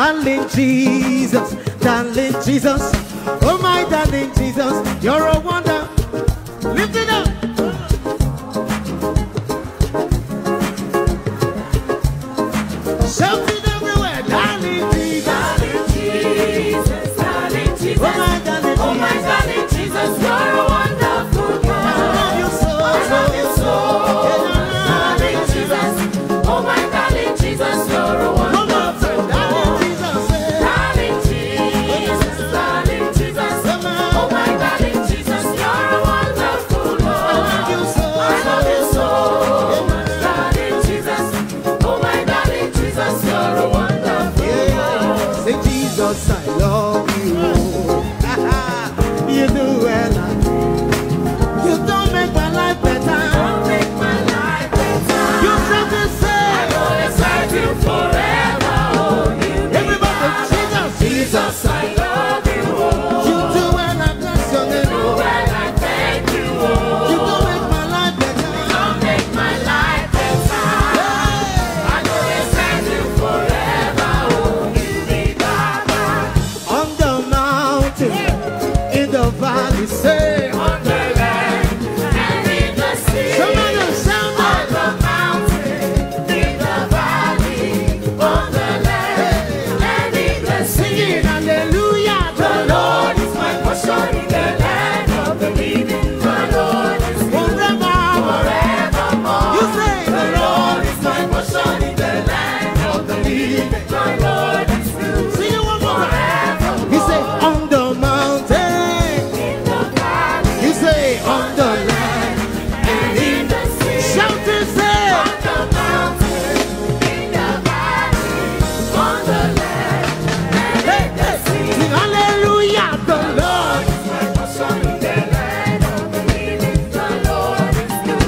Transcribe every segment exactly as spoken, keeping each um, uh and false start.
darling Jesus, darling Jesus, oh my darling Jesus, you're a wonder. Lift it up. Shout it everywhere, darling Jesus, darling Jesus, darling Jesus, oh my darling Jesus, oh my darling Jesus, you're a wonderful God. I love you so, I love you so, darling Jesus, oh my darling Jesus, you're a wonderful God. Darling Jesus, darling Jesus, oh my darling Jesus, you're a wonderful God. I love you so, I love you so, darling Jesus, oh my darling Jesus, you're a wonderful God. Say Jesus, I love you. You do well. You don't make my life better. Don't make my life better. You try to say I'm gonna serve you forever. Oh, you everybody, Jesus, Jesus, I love you. Oh. You do well, I bless your name. You do well, I thank you. Oh. You don't make my life better. You don't make my life better. Hey. I'm gonna serve you forever. Oh, you be Baba. On the mountain, in the valley, say on the land and in the sea. Somebody shout on the mountain, in the valley, on the land and in the sea. Singing hallelujah, the Lord is my portion in the land of the living. The Lord is forever, forevermore. You say the Lord is my portion in the land of the living. The Lord is good. Sing it one more time. He say on the mountain, in the valley. You say on the land and in the sea. Shout and say on the mountain, in the valley, on the land and in the sea. Sing hallelujah, the Lord is my portion in the land of the living. The Lord is good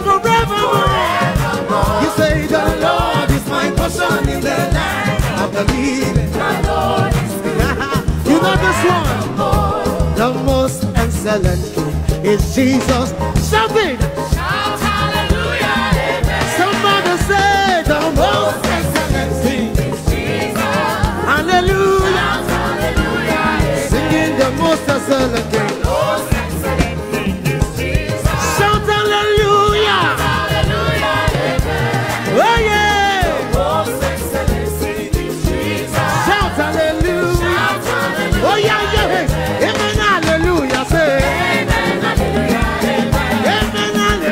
forevermore. You say the Lord is my portion in the land of the living. The Lord is good. You know this one. The most excellent King is Jesus. Shout it. Shout hallelujah, amen. Somebody say the most excellent King is Jesus. Hallelujah. Shout hallelujah, amen. Singing the most excellent King. The most excellent King is Jesus. Shout hallelujah. Hallelujah, amen. Oh yeah. The most excellent King is Jesus. Shout hallelujah. Shout hallelujah. Oh yeah, yeah. Amen, hallelujah. Say amen, hallelujah, amen. Amen, hallelujah.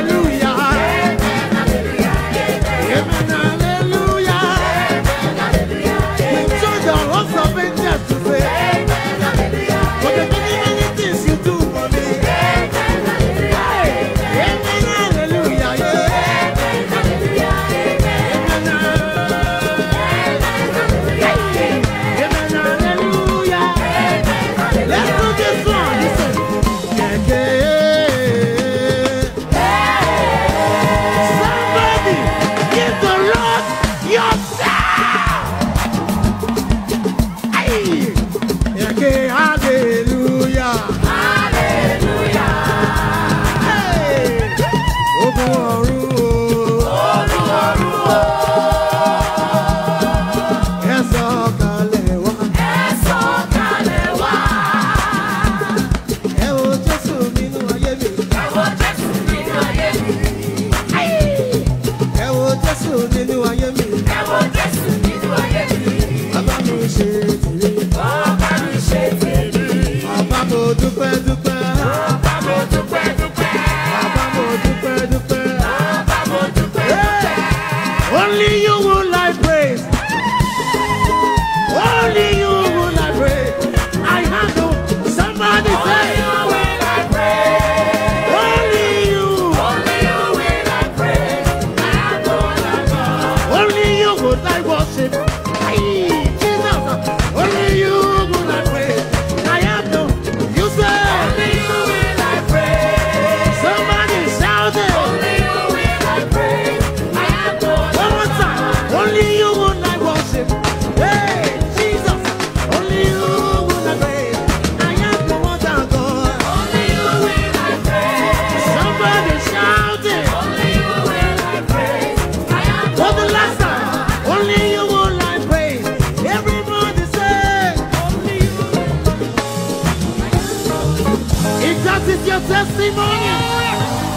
If that is your testimony,